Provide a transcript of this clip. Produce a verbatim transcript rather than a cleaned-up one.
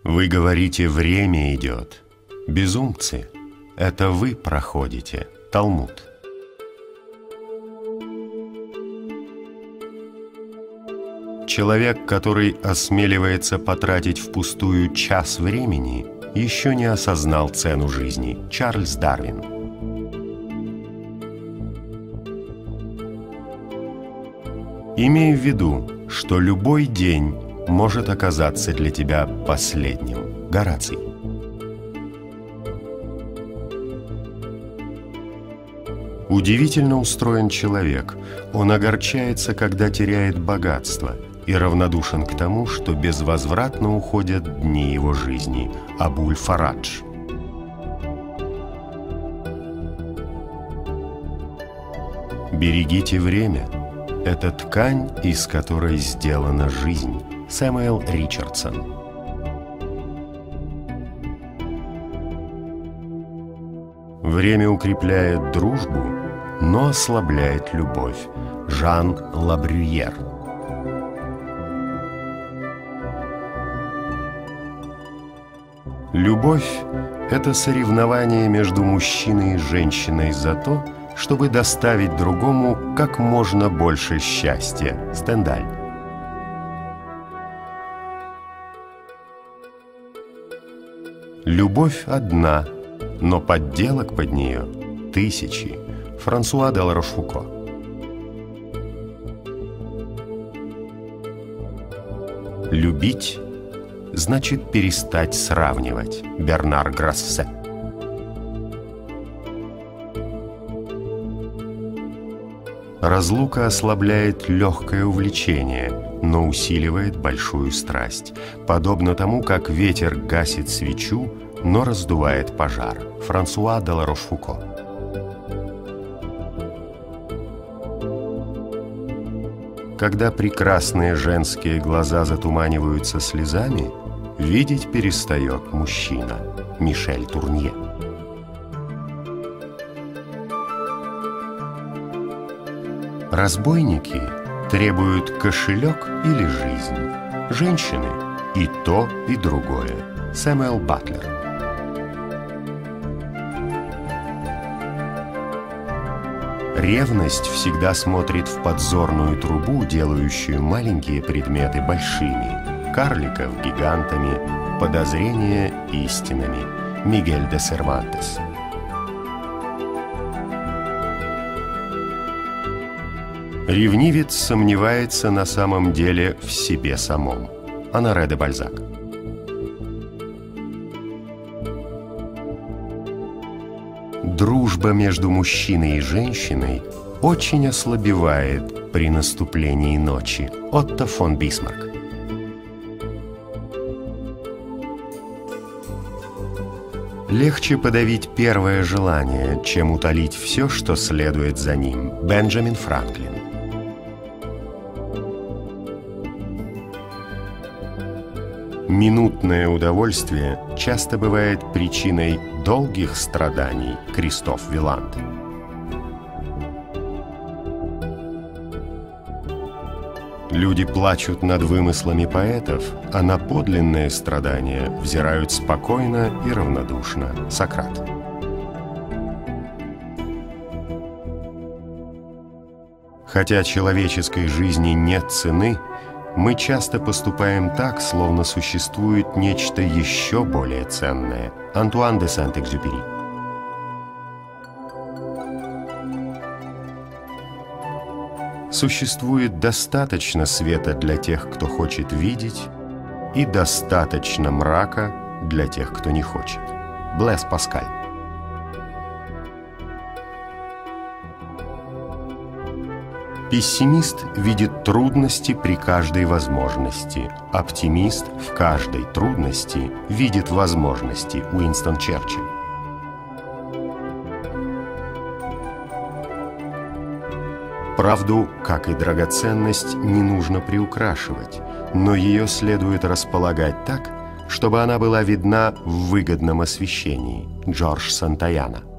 Вы говорите, время идет. Безумцы, это вы проходите. Талмуд. Человек, который осмеливается потратить впустую час времени, еще не осознал цену жизни. Чарльз Дарвин. Имей в виду, что любой день может оказаться для тебя последним. Гораций. Удивительно устроен человек. Он огорчается, когда теряет богатство, и равнодушен к тому, что безвозвратно уходят дни его жизни. Абуль-Фарадж. Берегите время. Это ткань, из которой сделана жизнь. Сэмюэл Ричардсон. Время укрепляет дружбу, но ослабляет любовь. Жан Лабрюер. Любовь – это соревнование между мужчиной и женщиной за то, чтобы доставить другому как можно больше счастья. Стендаль. Любовь одна, но подделок под нее тысячи. Франсуа де ла Рошфуко. Любить значит перестать сравнивать. Бернар Грассе. Разлука ослабляет легкое увлечение, но усиливает большую страсть, подобно тому, как ветер гасит свечу, но раздувает пожар. Франсуа де ла Рошфуко. Когда прекрасные женские глаза затуманиваются слезами, видеть перестает мужчина. Мишель Турнье. Разбойники требуют кошелек или жизнь. Женщины – и то, и другое. Сэмюэл Батлер. Ревность всегда смотрит в подзорную трубу, делающую маленькие предметы большими, карликов гигантами, подозрения истинами. Мигель де Сервантес. Ревнивец сомневается на самом деле в себе самом. Оноре де Бальзак. Дружба между мужчиной и женщиной очень ослабевает при наступлении ночи. Отто фон Бисмарк. Легче подавить первое желание, чем утолить все, что следует за ним. Бенджамин Франклин. Минутное удовольствие часто бывает причиной долгих страданий. Кристоф Виланд. Люди плачут над вымыслами поэтов, а на подлинные страдания взирают спокойно и равнодушно. Сократ. Хотя человеческой жизни нет цены, мы часто поступаем так, словно существует нечто еще более ценное. Антуан де Сент-Экзюпери. Существует достаточно света для тех, кто хочет видеть, и достаточно мрака для тех, кто не хочет. Блэс Паскаль. Пессимист видит трудности при каждой возможности. Оптимист в каждой трудности видит возможности. Уинстон Черчилль. Правду, как и драгоценность, не нужно приукрашивать, но ее следует располагать так, чтобы она была видна в выгодном освещении. Джордж Сантаяна.